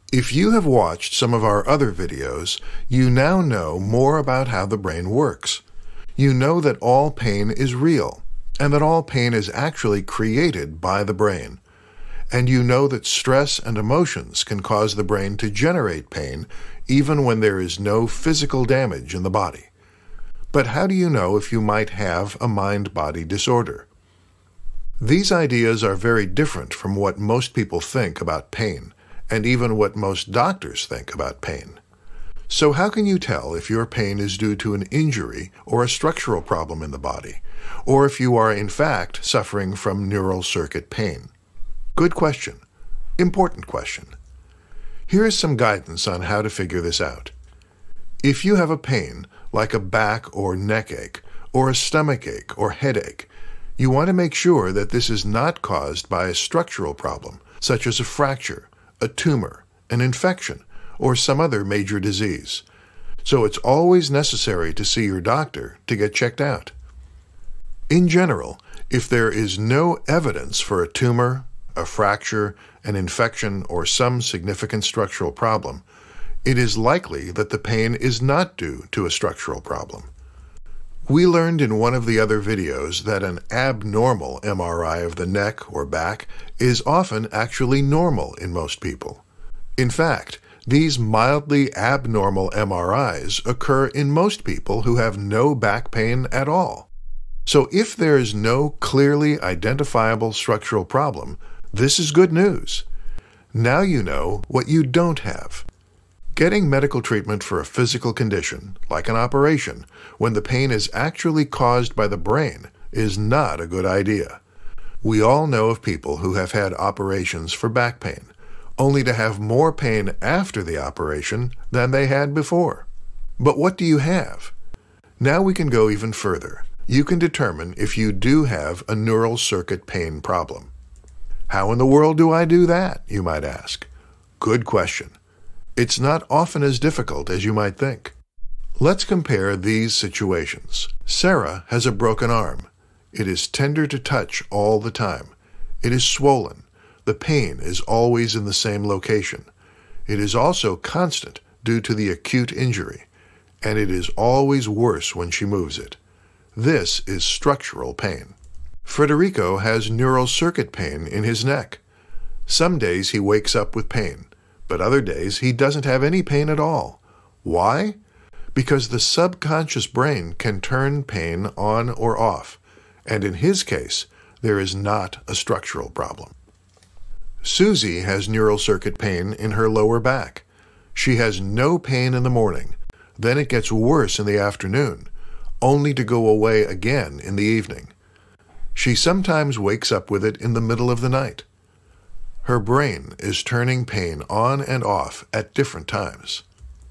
If you have watched some of our other videos, you now know more about how the brain works. You know that all pain is real, and that all pain is actually created by the brain. And you know that stress and emotions can cause the brain to generate pain even when there is no physical damage in the body. But how do you know if you might have a mind-body disorder? These ideas are very different from what most people think about pain, and even what most doctors think about pain. So how can you tell if your pain is due to an injury or a structural problem in the body, or if you are in fact suffering from neural circuit pain? Good question. Important question. Here is some guidance on how to figure this out. If you have a pain, like a back or neck ache, or a stomach ache or headache, you want to make sure that this is not caused by a structural problem, such as a fracture, a tumor, an infection, or some other major disease. So it's always necessary to see your doctor to get checked out. In general, if there is no evidence for a tumor, a fracture, an infection, or some significant structural problem, it is likely that the pain is not due to a structural problem. We learned in one of the other videos that an abnormal MRI of the neck or back is often actually normal in most people. In fact, these mildly abnormal MRIs occur in most people who have no back pain at all. So if there is no clearly identifiable structural problem, this is good news. Now you know what you don't have. Getting medical treatment for a physical condition, like an operation, when the pain is actually caused by the brain, is not a good idea. We all know of people who have had operations for back pain, only to have more pain after the operation than they had before. But what do you have? Now we can go even further. You can determine if you do have a neural circuit pain problem. How in the world do I do that, you might ask? Good question. It's not often as difficult as you might think. Let's compare these situations. Sarah has a broken arm. It is tender to touch all the time. It is swollen. The pain is always in the same location. It is also constant due to the acute injury, and it is always worse when she moves it. This is structural pain. Federico has neural circuit pain in his neck. Some days he wakes up with pain, but other days he doesn't have any pain at all. Why? Because the subconscious brain can turn pain on or off, and in his case, there is not a structural problem. Susie has neural circuit pain in her lower back. She has no pain in the morning, then it gets worse in the afternoon, only to go away again in the evening. She sometimes wakes up with it in the middle of the night. Her brain is turning pain on and off at different times.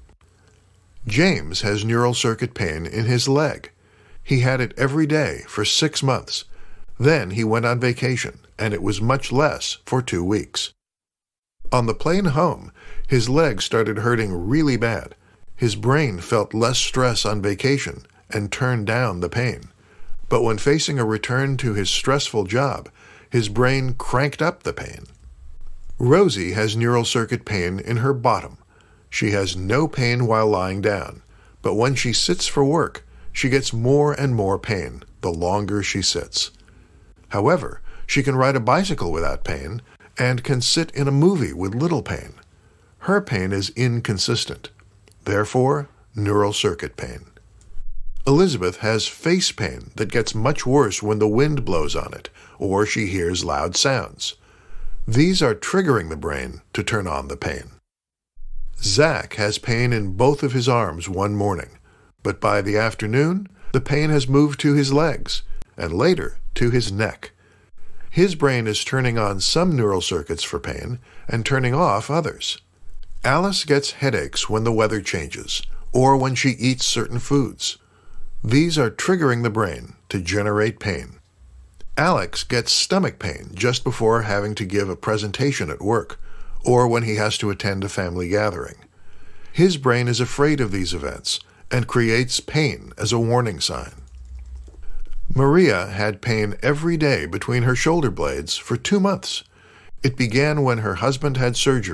James has neural circuit pain in his leg. He had it every day for 6 months. Then he went on vacation, and it was much less for 2 weeks. On the plane home, his leg started hurting really bad. His brain felt less stress on vacation and turned down the pain. But when facing a return to his stressful job, his brain cranked up the pain. Rosie has neural circuit pain in her bottom. She has no pain while lying down, but when she sits for work, she gets more and more pain the longer she sits. However, she can ride a bicycle without pain and can sit in a movie with little pain. Her pain is inconsistent, therefore neural circuit pain. Elizabeth has face pain that gets much worse when the wind blows on it or she hears loud sounds. These are triggering the brain to turn on the pain. Zach has pain in both of his arms one morning, but by the afternoon, the pain has moved to his legs, and later to his neck. His brain is turning on some neural circuits for pain and turning off others. Alice gets headaches when the weather changes, or when she eats certain foods. These are triggering the brain to generate pain. Alex gets stomach pain just before having to give a presentation at work, or when he has to attend a family gathering. His brain is afraid of these events and creates pain as a warning sign. Maria had pain every day between her shoulder blades for 2 months. It began when her husband had surgery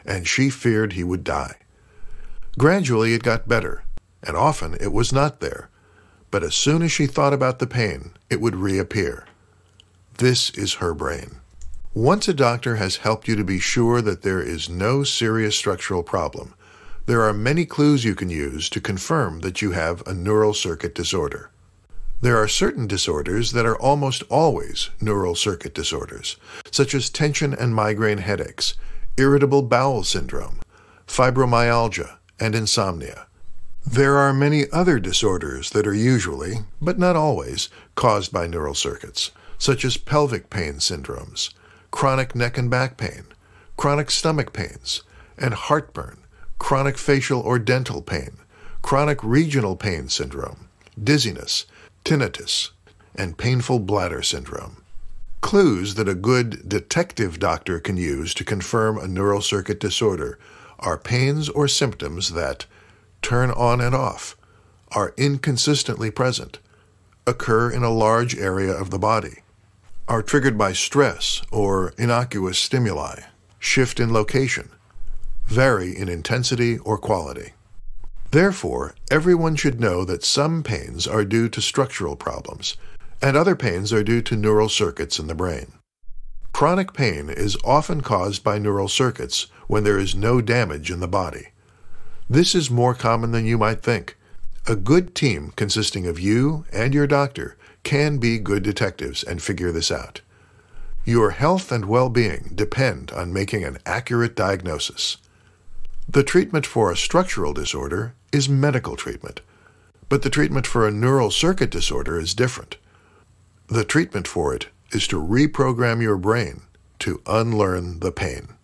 and she feared he would die. Gradually it got better, and often it was not there, but as soon as she thought about the pain, it would reappear. This is her brain. Once a doctor has helped you to be sure that there is no serious structural problem, there are many clues you can use to confirm that you have a neural circuit disorder. There are certain disorders that are almost always neural circuit disorders, such as tension and migraine headaches, irritable bowel syndrome, fibromyalgia, and insomnia. There are many other disorders that are usually, but not always, caused by neural circuits, such as pelvic pain syndromes, chronic neck and back pain, chronic stomach pains, and heartburn, chronic facial or dental pain, chronic regional pain syndrome, dizziness, tinnitus, and painful bladder syndrome. Clues that a good detective doctor can use to confirm a neural circuit disorder are pains or symptoms that turn on and off, are inconsistently present, occur in a large area of the body, are triggered by stress or innocuous stimuli, shift in location, vary in intensity or quality. Therefore, everyone should know that some pains are due to structural problems, and other pains are due to neural circuits in the brain. Chronic pain is often caused by neural circuits when there is no damage in the body. This is more common than you might think. A good team consisting of you and your doctor can be good detectives and figure this out. Your health and well-being depend on making an accurate diagnosis. The treatment for a structural disorder is medical treatment, but the treatment for a neural circuit disorder is different. The treatment for it is to reprogram your brain to unlearn the pain.